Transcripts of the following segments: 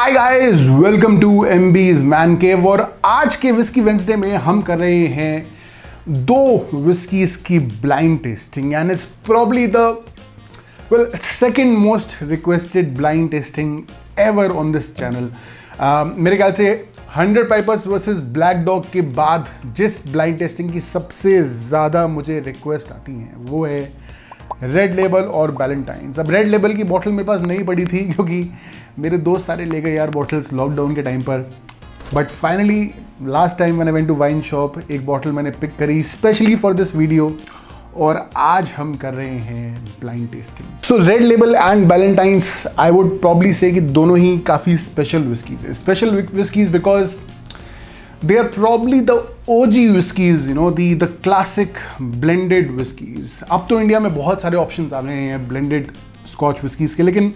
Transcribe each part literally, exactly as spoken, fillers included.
Hi guys, welcome to MB's man cave. और आज के विस्की वेंसडे में हम कर रहे हैं दो विस्कीज की blind tasting and it's probably the well second most requested blind tasting ever on this channel. मेरे ख्याल से Hundred Pipers versus Black Dog के बाद जिस ब्लाइंड टेस्टिंग की सबसे ज़्यादा मुझे रिक्वेस्ट आती हैं वो है रेड लेबल और बैलेंटाइन्स। अब रेड लेबल की बॉटल मेरे पास नहीं पड़ी थी क्योंकि मेरे दोस्त सारे ले गए यार बॉटल्स लॉकडाउन के टाइम पर। But finally last time when I went to wine shop एक बॉटल मैंने पिक करी स्पेशली फॉर दिस वीडियो और आज हम कर रहे हैं blind tasting. So Red Label and Ballantine's I would probably say कि दोनों ही काफ़ी स्पेशल विस्कीज है। Special whiskies because they are probably the O G whiskies, you know, the the classic blended whiskies. अब तो इंडिया में बहुत सारे ऑप्शंस आ रहे हैं blended स्कॉच whiskies के, लेकिन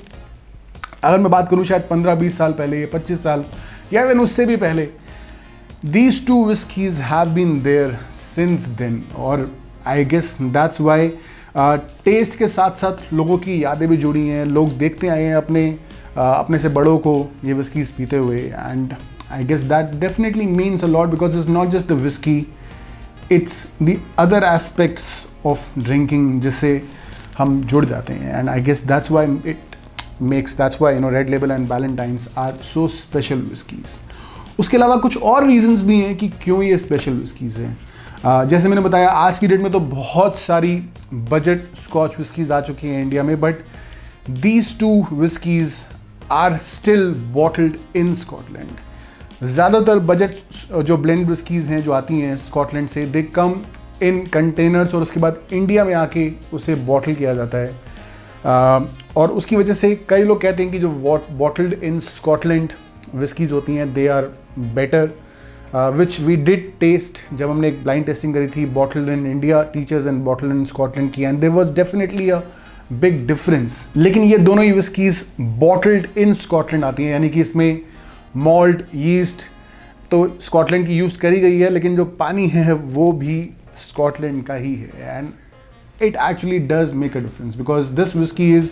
अगर मैं बात करूँ शायद पंद्रह बीस साल पहले, पच्चीस साल या इवन उससे भी पहले, these two whiskies have been there since then. और I guess that's why taste uh, के साथ साथ लोगों की यादें भी जुड़ी हैं। लोग देखते आए हैं अपने uh, अपने से बड़ों को ये whiskies पीते हुए and I guess that definitely means a lot because it's not just the whiskey, it's the other aspects of drinking जिससे हम जुड़ जाते हैं and I guess that's why it makes that's why you know Red Label and Ballantines are so special whiskies. उसके अलावा कुछ और reasons भी हैं कि क्यों ये special whiskies हैं। uh, जैसे मैंने बताया आज की डेट में तो बहुत सारी budget Scotch whiskies आ चुकी हैं इंडिया में, but these two whiskies are still bottled in Scotland. ज़्यादातर बजट जो ब्लेंड विस्कीज़ हैं जो आती हैं स्कॉटलैंड से, दे कम इन कंटेनर्स और उसके बाद इंडिया में आके उसे बॉटल किया जाता है। आ, और उसकी वजह से कई लोग कहते हैं कि जो बॉटल्ड इन स्कॉटलैंड विस्कीज़ होती हैं they are better, which we did taste जब हमने एक ब्लाइंड टेस्टिंग करी थी bottled in India Teacher's and bottled in Scotland की, and there was definitely a big difference. लेकिन ये दोनों ही विस्कीज़ बॉटल्ड इन स्कॉटलैंड आती हैं, यानी कि इसमें मॉल्ट यीस्ट तो स्कॉटलैंड की यूज़ करी गई है, लेकिन जो पानी है वो भी स्कॉटलैंड का ही है and it actually does make a difference because this whisky is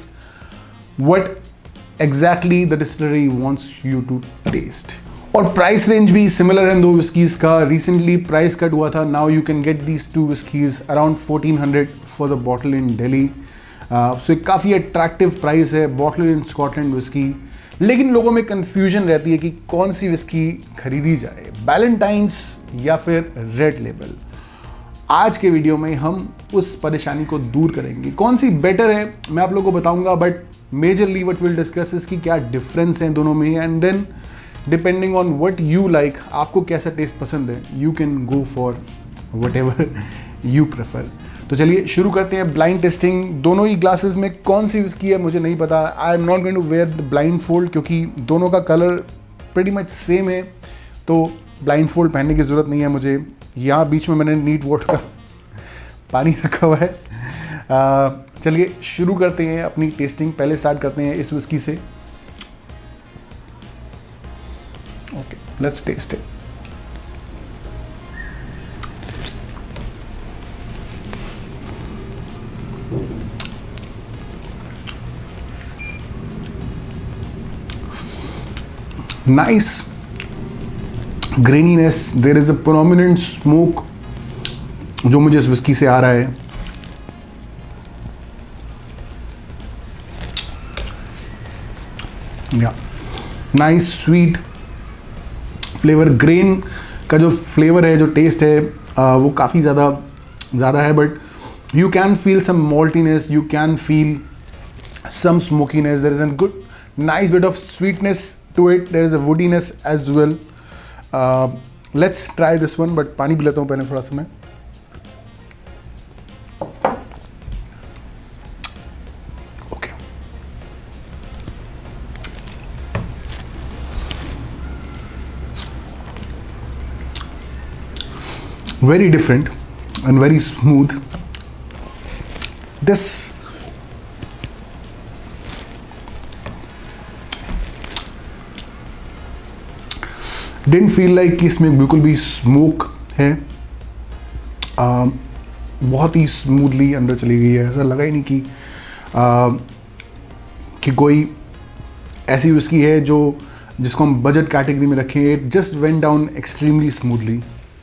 what exactly the distillery wants you to taste. और प्राइस रेंज भी सिमिलर है दो विस्कीज का। रिसेंटली प्राइस कट हुआ था, now you can get these two whiskies around fourteen hundred for the bottle in Delhi. सो एक काफ़ी अट्रैक्टिव प्राइस है बॉटल इन स्कॉटलैंड विस्की। लेकिन लोगों में कंफ्यूजन रहती है कि कौन सी विस्की खरीदी जाए, बैलेंटाइन्स या फिर रेड लेबल। आज के वीडियो में हम उस परेशानी को दूर करेंगे। कौन सी बेटर है मैं आप लोगों को बताऊंगा, but majorly what will discuss इसकी क्या डिफरेंस है दोनों में, and then depending on what you like, आपको कैसा टेस्ट पसंद है, you can go for whatever you prefer. तो चलिए शुरू करते हैं ब्लाइंड टेस्टिंग। दोनों ही ग्लासेस में कौन सी विस्की है मुझे नहीं पता। I am not going to wear the blindfold क्योंकि दोनों का कलर प्रीटी मच सेम है, तो ब्लाइंड फोल्ड पहनने की ज़रूरत नहीं है मुझे। यहाँ बीच में मैंने नीट वोट का पानी रखा हुआ है। uh, चलिए शुरू करते हैं अपनी टेस्टिंग। पहले स्टार्ट करते हैं इस विस्की से। Okay, let's taste it. Nice graininess, there is a prominent smoke जो मुझे इस विस्की से आ रहा है। या नाइस स्वीट फ्लेवर, ग्रेन का जो फ्लेवर है, जो टेस्ट है आ, वो काफ़ी ज़्यादा ज़्यादा है, but you can feel some maltiness, you can feel some smokiness, there is a good nice bit of sweetness to it, there is a woodiness as well. uh, let's try this one, but पानी पी लेता हूँ पहले थोड़ा सा मैं। okay, very different and very smooth. This didn't feel like कि इसमें बिल्कुल भी स्मोक है। आ, बहुत ही स्मूथली अंदर चली गई है। ऐसा लगा ही नहीं कि आ, कि कोई ऐसी विस्की है जो जिसको हम बजट कैटेगरी में रखें, it just went down extremely smoothly.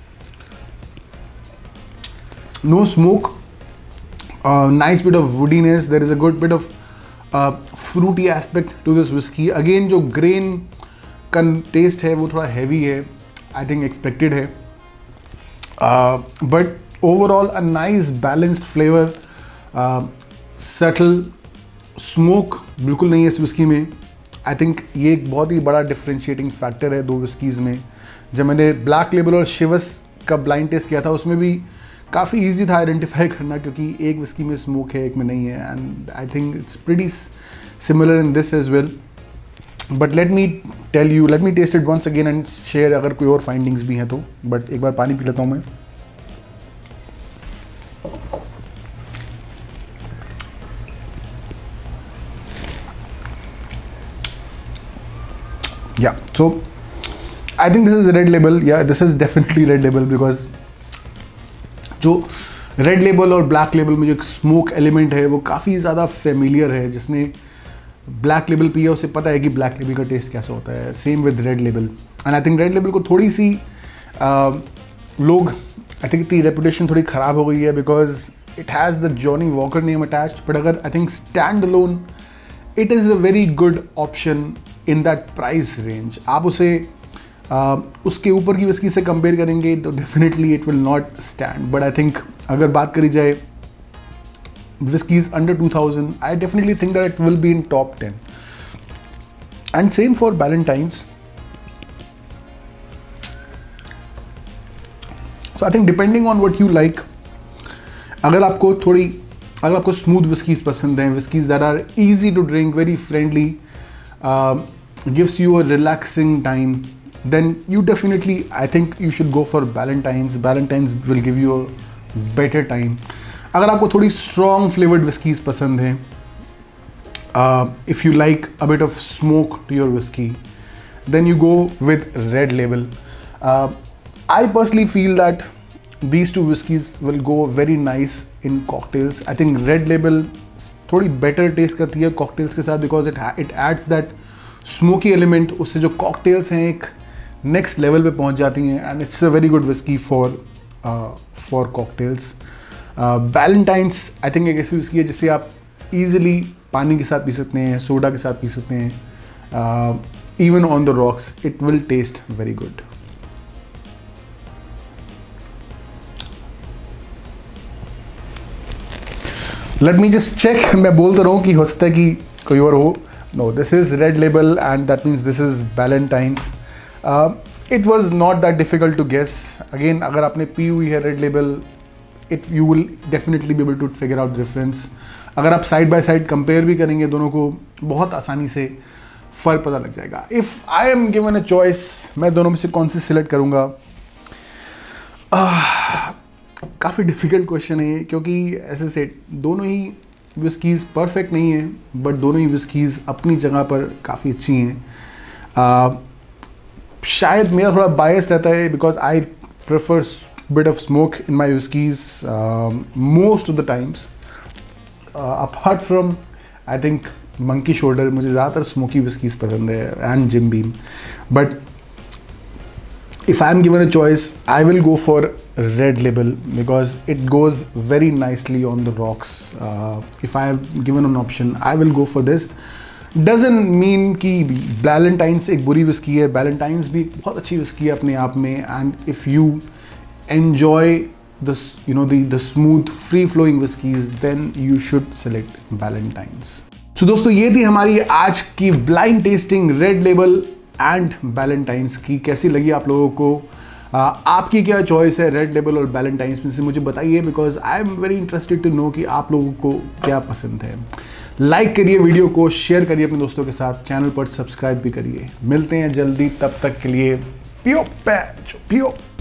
No smoke, nice bit of woodiness, there is a good bit of fruity aspect to this whisky. Again जो ग्रेन का टेस्ट है वो थोड़ा हैवी है, आई थिंक एक्सपेक्टेड है, but overall a nice balanced flavour. Subtle smoke बिल्कुल नहीं है इस विस्की में. आई थिंक ये एक बहुत ही बड़ा डिफरेंशिएटिंग फैक्टर है दो विस्कीज़ में. जब मैंने ब्लैक लेबल और शिवस का ब्लाइंड टेस्ट किया था उसमें भी काफ़ी इजी था आइडेंटिफाई करना, क्योंकि एक विस्की में स्मोक है एक में नहीं है. And I think it's pretty similar in this as well. But let me tell you, let me taste it once again and share अगर कोई और फाइंडिंग्स भी हैं तो. बट एक बार पानी पी लेता हूँ मैं. Yeah, so I think this is red label. Yeah, this is definitely red label because जो रेड लेबल और ब्लैक लेबल में जो एक स्मोक एलिमेंट है वो काफ़ी ज़्यादा फेमिलियर है. जिसने ब्लैक लेबल पिया उसे पता है कि ब्लैक लेबल का टेस्ट कैसा होता है. Same with Red Label. And I think Red Label को थोड़ी सी uh, लोग आई थिंक इतनी रेपुटेशन थोड़ी ख़राब हो गई है because it has the Johnnie Walker name attached. But अगर I think stand alone it is a very good option in that price range. आप उसे uh, उसके ऊपर की विस्की से कंपेयर करेंगे तो definitely it will not stand. But I think अगर बात करी जाए whiskies under two thousand, I definitely think that it will be in top ten. And same for Ballantine's. So I think depending on what you like, अगर आपको थोड़ी अगर आपको smooth whiskies पसंद हैं, whiskies that are easy to drink, very friendly, gives you a relaxing time, then you definitely, I think you should go for Ballantine's. Ballantine's will give you a better time. अगर आपको थोड़ी strong flavored whiskies पसंद हैं, uh, if you like a bit of smoke to your whiskey, then you go with Red Label. Uh, I personally feel that these two whiskies will go very nice in cocktails. I think Red Label थोड़ी better taste करती है cocktails के साथ because it it adds that smoky element. उससे जो cocktails हैं एक next level पे पहुंच जाती हैं and it's a very good whisky for for cocktails. Ballantine's I think एक ऐसी विस्की है जिससे आप इजीली पानी के साथ पी सकते हैं, सोडा के साथ पी सकते हैं, even on the rocks it will taste very good. Let me just check. मैं बोलता रहूँ कि हो सकता है कि कोई और हो. No, this is Red Label and that means this is Ballantine's. Uh, it was not that difficult to guess. Again, अगर आपने पी हुई है Red Label, it you will definitely be able to figure out the difference. अगर आप side by side compare भी करेंगे दोनों को, बहुत आसानी से फ़र्क पता लग जाएगा. If I am given a choice, मैं दोनों में से कौन सी सिलेक्ट करूँगा? uh, काफ़ी डिफ़िकल्ट क्वेश्चन है क्योंकि ऐसे से दोनों ही विस्कीज़ परफेक्ट नहीं है, बट दोनों ही विस्कीज़ अपनी जगह पर काफ़ी अच्छी हैं. uh, शायद मेरा थोड़ा बायस रहता है because I prefer bit of smoke in my whiskies most of the times. Apart from I think Monkey Shoulder, मुझे ज़्यादातर स्मोकी विस्कीज़ पसंद है and Jim Beam. But if I am given a choice, I will go for Red Label because it goes very nicely on the rocks. Uh, if I am given an option, I will go for this. Doesn't mean कि Ballantine's एक बुरी whisky है. Ballantine's भी बहुत अच्छी whisky है अपने आप में. And if you enjoy this, you know, the the smooth, free flowing whiskeys, then you should select Ballantine's. So दोस्तों, ये थी हमारी आज की blind tasting Red Label and Ballantine's की. कैसी लगी आप लोगों को? आ, आपकी क्या चॉइस है रेड लेबल और बैलेंटाइंस में से? मुझे बताइए because I am very interested to know कि आप लोगों को क्या पसंद है. लाइक करिए वीडियो को, शेयर करिए अपने दोस्तों के साथ, चैनल पर सब्सक्राइब भी करिए. मिलते हैं जल्दी, तब तक के लिए पियो पैच पियो.